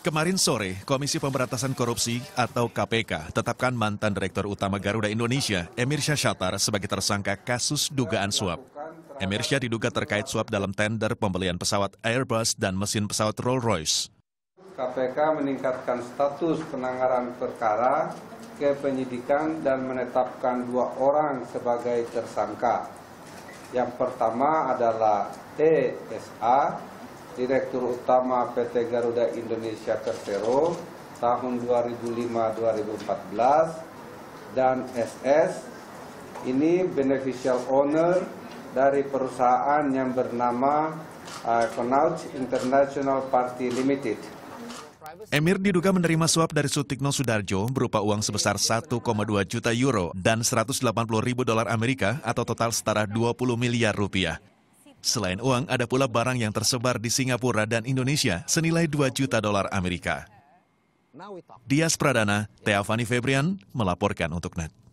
Kemarin sore, Komisi Pemberantasan Korupsi atau KPK tetapkan mantan Direktur Utama Garuda Indonesia, Emir Syahshatar, sebagai tersangka kasus dugaan suap. Emir Syah diduga terkait suap dalam tender pembelian pesawat Airbus dan mesin pesawat Rolls-Royce. KPK meningkatkan status penanganan perkara ke penyidikan dan menetapkan 2 orang sebagai tersangka. Yang pertama adalah TSA, Direktur Utama PT Garuda Indonesia Persero tahun 2005-2014, dan SS, ini beneficial owner dari perusahaan yang bernama Connaught International Party Limited. Emir diduga menerima suap dari Sutikno Sudarjo berupa uang sebesar 1,2 juta euro dan 180 ribu dolar Amerika atau total setara 20 miliar rupiah. Selain uang, ada pula barang yang tersebar di Singapura dan Indonesia senilai 2 juta dolar Amerika. Dias Pradana, Theafani Febrian melaporkan untuk NET.